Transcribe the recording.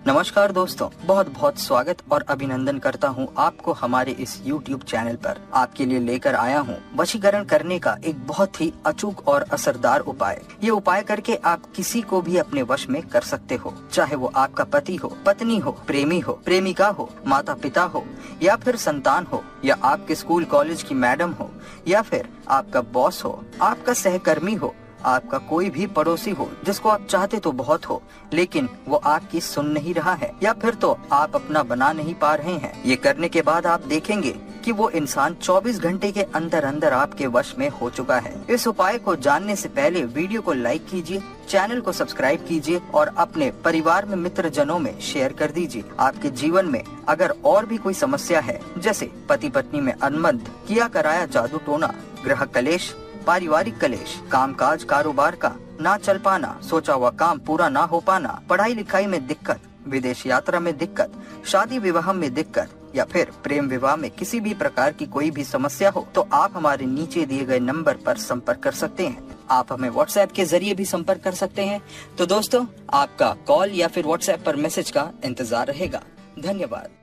नमस्कार दोस्तों, बहुत बहुत स्वागत और अभिनंदन करता हूं आपको हमारे इस YouTube चैनल पर। आपके लिए लेकर आया हूं वशीकरण करने का एक बहुत ही अचूक और असरदार उपाय। ये उपाय करके आप किसी को भी अपने वश में कर सकते हो, चाहे वो आपका पति हो, पत्नी हो, प्रेमी हो, प्रेमिका हो, माता पिता हो या फिर संतान हो, या आपके स्कूल कॉलेज की मैडम हो, या फिर आपका बॉस हो, आपका सहकर्मी हो, आपका कोई भी पड़ोसी हो जिसको आप चाहते तो बहुत हो लेकिन वो आपकी सुन नहीं रहा है, या फिर तो आप अपना बना नहीं पा रहे हैं। ये करने के बाद आप देखेंगे कि वो इंसान 24 घंटे के अंदर अंदर आपके वश में हो चुका है। इस उपाय को जानने से पहले वीडियो को लाइक कीजिए, चैनल को सब्सक्राइब कीजिए और अपने परिवार में मित्र जनों में शेयर कर दीजिए। आपके जीवन में अगर और भी कोई समस्या है, जैसे पति पत्नी में अनबन, किया कराया जादू टोना, ग्रह कलेश, पारिवारिक कलेश, कामकाज कारोबार का ना चल पाना, सोचा हुआ काम पूरा ना हो पाना, पढ़ाई लिखाई में दिक्कत, विदेश यात्रा में दिक्कत, शादी विवाह में दिक्कत, या फिर प्रेम विवाह में किसी भी प्रकार की कोई भी समस्या हो, तो आप हमारे नीचे दिए गए नंबर पर संपर्क कर सकते हैं। आप हमें व्हाट्सएप के जरिए भी संपर्क कर सकते हैं। तो दोस्तों, आपका कॉल या फिर व्हाट्सएप पर मैसेज का इंतजार रहेगा। धन्यवाद।